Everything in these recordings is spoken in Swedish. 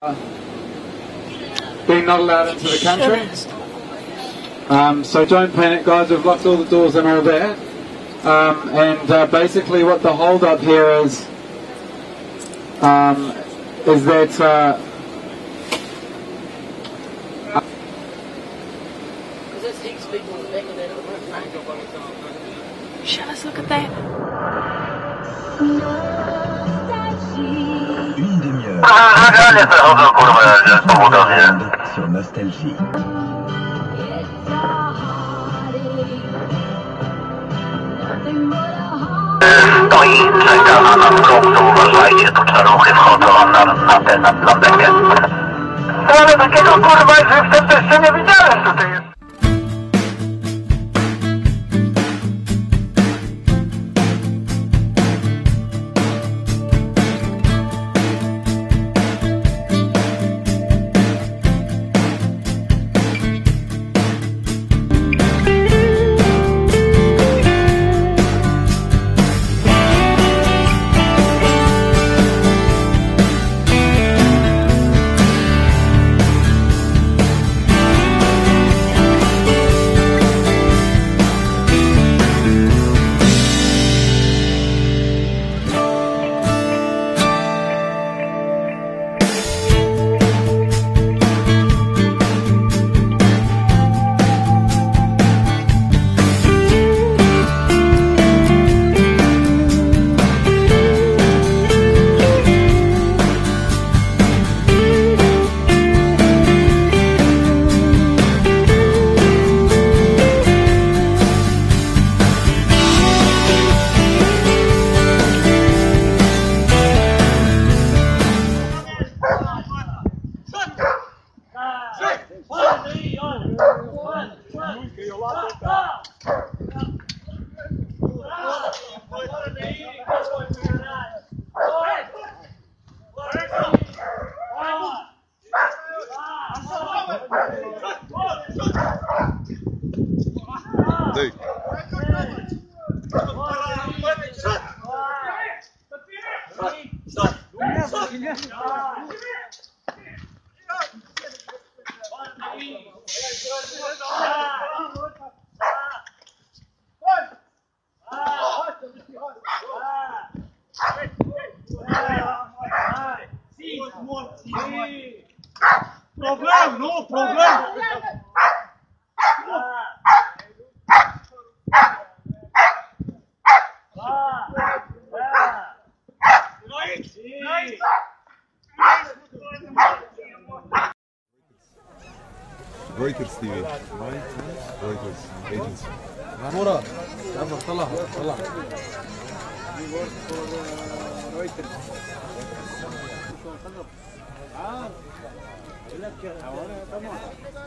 Being not allowed into the country. So don't panic, guys. We've locked all the doors and all that. And basically what the hold up here is that Just look at that. Une demi-heure sur Nostalgie. Ta insänka en annan blomstoverläget och tar och skiftar antennen bland däcken. Ale takiego kurwa jest w tym nie widziałem tutaj. Problem, no problem. رويترز تي في رويترز ايجنسي مراد يلا طلع طلع رويترز لك حوالي تمام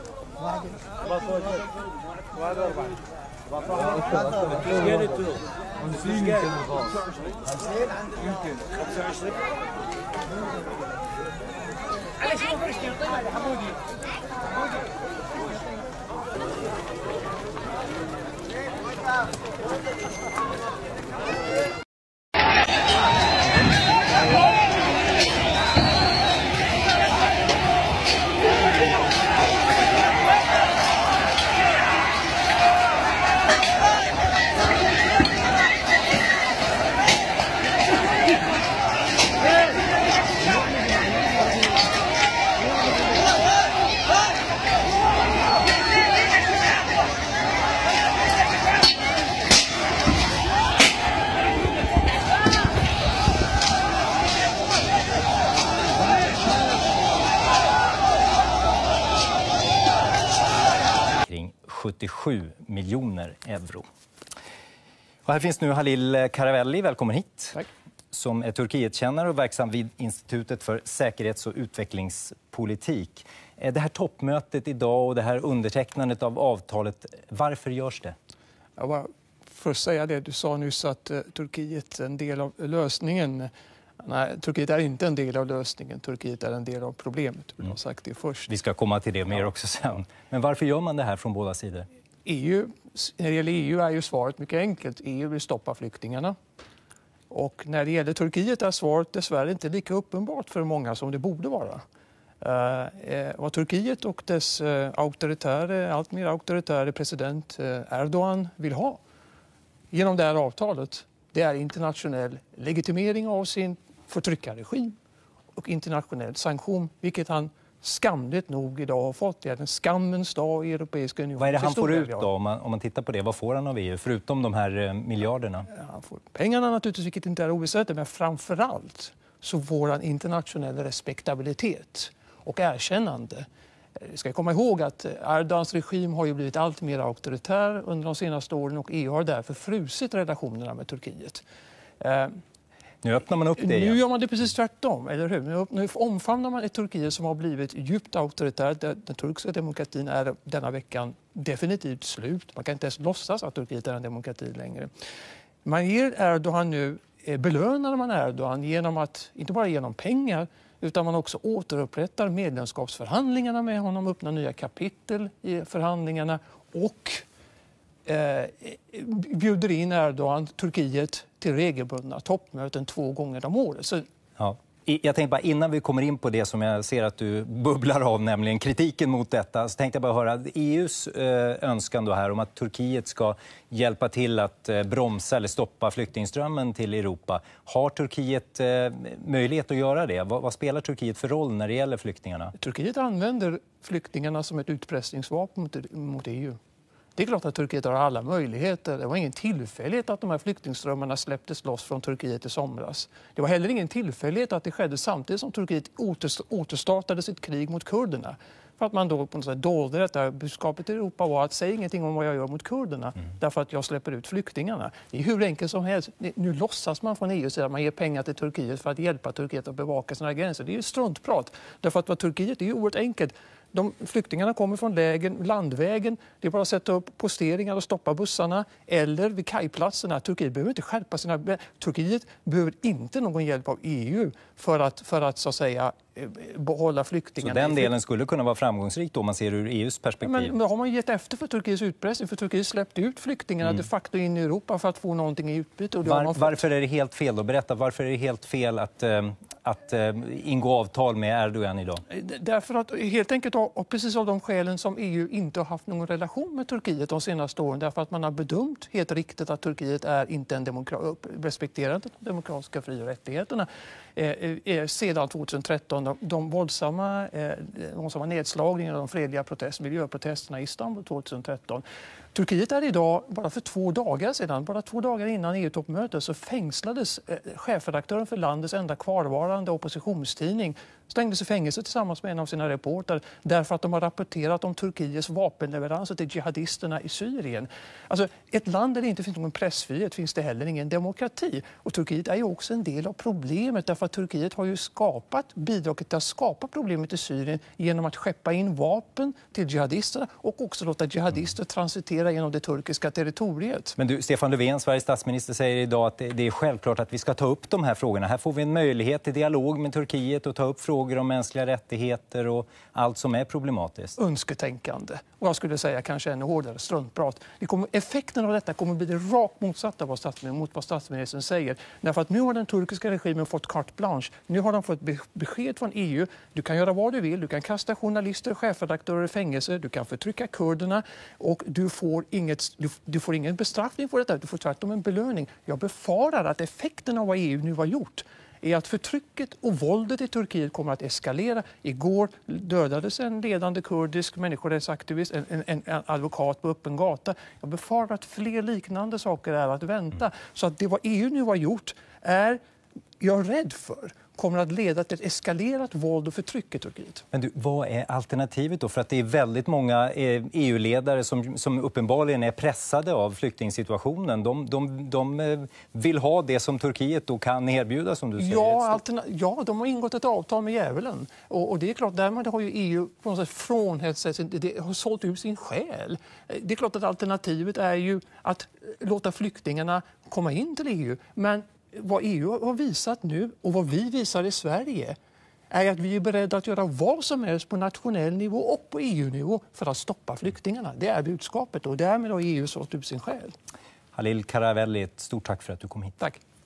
واحد أربعة يمكن 25 على شنو فرشتي طيب يا حمودي Kring 77 miljoner euro. Och här finns nu Halil Karavelli, välkommen hit. Tack. Som är Turkietkännare och verksam vid Institutet för säkerhets- och utvecklingspolitik. Det här toppmötet idag och det här undertecknandet av avtalet, varför görs det? Jag var först säga det, du sa nyss att Turkiet är en del av lösningen. Nej, Turkiet är inte en del av lösningen, Turkiet är en del av problemet. Du har sagt det först. Vi ska komma till det mer också sen. Men varför gör man det här från båda sidor? När det gäller EU är ju svaret mycket enkelt. EU vill stoppa flyktingarna. Och när det gäller Turkiet är svaret dessvärre inte lika uppenbart för många som det borde vara. Vad Turkiet och dess allt mer auktoritära president Erdogan vill ha genom det här avtalet, det är internationell legitimering av sin förtryckarregim och internationell sanktion, vilket han skamligt nog idag har fått. Det är en skammens dag i Europeiska unionen. Vad är det han får ut då, om man tittar på det? Vad får han av EU, förutom de här miljarderna? Han får pengarna naturligtvis, vilket inte är oväsentligt, men framförallt så får han internationell respektabilitet och erkännande. Vi ska komma ihåg att Erdogans regim har ju blivit allt mer auktoritär under de senaste åren och EU har därför frusit relationerna med Turkiet. Nu öppnar man upp det igen. Nu gör man det precis tvärtom, eller hur? Nu omfamnar man ett Turkiet som har blivit djupt auktoritärt. Den turkiska demokratin är denna veckan definitivt slut. Man kan inte ens låtsas att Turkiet är en demokrati längre. Man ger Erdogan nu, belönar man Erdogan genom att, inte bara genom pengar, utan man också återupprättar medlemskapsförhandlingarna med honom, öppnar nya kapitel i förhandlingarna och bjuder in Erdogan, Turkiet, till regelbundna toppmöten 2 gånger om året. Så... Ja. Jag tänkte bara innan vi kommer in på det som jag ser att du bubblar av, nämligen kritiken mot detta, så tänkte jag bara höra EUs önskan då här om att Turkiet ska hjälpa till att bromsa eller stoppa flyktingströmmen till Europa. Har Turkiet möjlighet att göra det? Vad spelar Turkiet för roll när det gäller flyktingarna? Turkiet använder flyktingarna som ett utpressningsvapen mot EU. Det är klart att Turkiet har alla möjligheter. Det var ingen tillfällighet att de här flyktingströmmarna släpptes loss från Turkiet i somras. Det var heller ingen tillfällighet att det skedde samtidigt som Turkiet återstartade sitt krig mot kurderna. För att man då på något sätt dolde detta. Budskapet till Europa var att säga ingenting om vad jag gör mot kurderna därför att jag släpper ut flyktingarna. Det är hur enkelt som helst. Nu låtsas man från EU:s sida att man ger pengar till Turkiet för att hjälpa Turkiet att bevaka sina gränser. Det är ju struntprat. Därför att vad Turkiet är ju oerhört enkelt. Flyktingarna kommer från landvägen. Det är bara att sätta upp posteringar och stoppa bussarna. Eller vid kajplatserna. Turkiet behöver inte skärpa sina... Turkiet behöver inte någon hjälp av EU för att så att säga behålla flyktingarna. Så den delen skulle kunna vara framgångsrik då, om man ser ur EUs perspektiv? Men har man gett efter för Turkiets utpressning? För Turkiet släppte ut flyktingarna de facto in i Europa för att få någonting i utbyte. Och varför är det helt fel då? Berätta, varför är det helt fel att ingå avtal med Erdogan idag? Därför att helt enkelt precis av de skälen som EU inte har haft någon relation med Turkiet de senaste åren. Därför att man har bedömt helt riktigt att Turkiet är inte respekterar de demokratiska fri- och rättigheterna. Sedan 2013, de våldsamma nedslagningarna, de fredliga miljöprotesterna i Istanbul 2013. Turkiet är idag, bara för 2 dagar sedan, bara 2 dagar innan EU-toppmötet, så fängslades chefredaktören för landets enda kvarvarande oppositionstidning. Stängdes i fängelse tillsammans med en av sina reporter därför att de har rapporterat om Turkiets vapenleveranser till jihadisterna i Syrien. Alltså, ett land där det inte finns någon pressfrihet finns det heller ingen demokrati. Och Turkiet är ju också en del av problemet därför att Turkiet har ju bidragit till att skapa problemet i Syrien genom att skeppa in vapen till jihadisterna och också låta jihadister transitera genom det turkiska territoriet. Men du, Stefan Löfven, Sveriges statsminister, säger idag att det är självklart att vi ska ta upp de här frågorna. Här får vi en möjlighet till dialog med Turkiet och ta upp frågor om mänskliga rättigheter och allt som är problematiskt. Önsketänkande. Och jag skulle säga kanske ännu hårdare struntprat. Effekten av detta kommer att bli det rakt motsatta mot vad statsministern säger. Därför att nu har den turkiska regimen fått carte blanche. Nu har de fått besked från EU. Du kan göra vad du vill. Du kan kasta journalister och chefredaktörer i fängelse. Du kan förtrycka kurderna. Och du får ingen bestraffning för detta. Du får tvärtom en belöning. Jag befarar att effekten av vad EU nu har gjort är att förtrycket och våldet i Turkiet kommer att eskalera. Igår dödades en ledande kurdisk människorättsaktivist, en advokat på öppen gata. Jag befarar att fler liknande saker är att vänta. Så att det vad EU nu har gjort är, jag är rädd för, kommer att leda till ett eskalerat våld och förtryck i Turkiet. Men du, vad är alternativet då? För att det är väldigt många EU-ledare som uppenbarligen är pressade av flyktingsituationen. De vill ha det som Turkiet då kan erbjuda, som du säger. Ja, de har ingått ett avtal med djävulen. Och det är klart, därmed har ju EU på något sätt frånhänt sig, det har sålt ut sin själ. Det är klart att alternativet är ju att låta flyktingarna komma in till EU. Men vad EU har visat nu och vad vi visar i Sverige är att vi är beredda att göra vad som helst på nationell nivå och på EU-nivå för att stoppa flyktingarna. Det är budskapet och därmed har EU sålt ut sin själ. Halil Karavelli, ett stort tack för att du kom hit. Tack.